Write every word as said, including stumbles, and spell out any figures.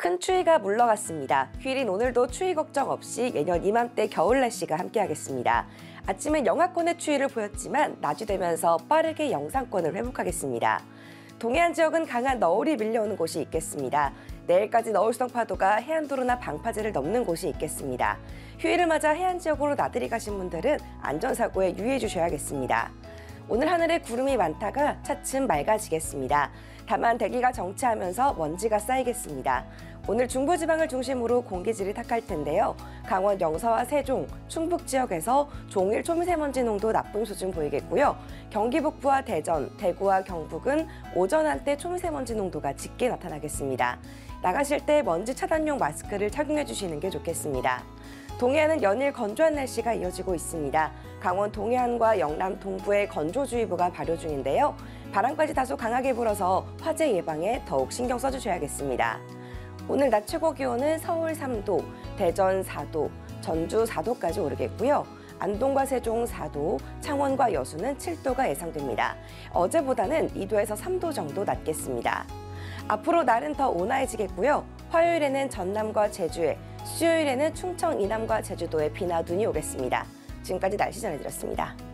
큰 추위가 물러갔습니다. 휴일인 오늘도 추위 걱정 없이 예년 이맘때 겨울 날씨가 함께하겠습니다. 아침엔 영하권의 추위를 보였지만 낮이 되면서 빠르게 영상권을 회복하겠습니다. 동해안 지역은 강한 너울이 밀려오는 곳이 있겠습니다. 내일까지 너울성 파도가 해안도로나 방파제를 넘는 곳이 있겠습니다. 휴일을 맞아 해안 지역으로 나들이 가신 분들은 안전사고에 유의해 주셔야겠습니다. 오늘 하늘에 구름이 많다가 차츰 맑아지겠습니다. 다만 대기가 정체하면서 먼지가 쌓이겠습니다. 오늘 중부지방을 중심으로 공기질이 탁할 텐데요. 강원 영서와 세종, 충북 지역에서 종일 초미세먼지 농도 나쁨 수준 보이겠고요. 경기 북부와 대전, 대구와 경북은 오전 한때 초미세먼지 농도가 짙게 나타나겠습니다. 나가실 때 먼지 차단용 마스크를 착용해 주시는 게 좋겠습니다. 동해안은 연일 건조한 날씨가 이어지고 있습니다. 강원 동해안과 영남 동부에 건조주의보가 발효 중인데요. 바람까지 다소 강하게 불어서 화재 예방에 더욱 신경 써주셔야겠습니다. 오늘 낮 최고 기온은 서울 삼 도, 대전 사 도, 전주 사 도까지 오르겠고요. 안동과 세종 사 도, 창원과 여수는 칠 도가 예상됩니다. 어제보다는 이 도에서 삼 도 정도 낮겠습니다. 앞으로 날은 더 온화해지겠고요. 화요일에는 전남과 제주에, 수요일에는 충청 이남과 제주도에 비나 눈이 오겠습니다. 지금까지 날씨 전해드렸습니다.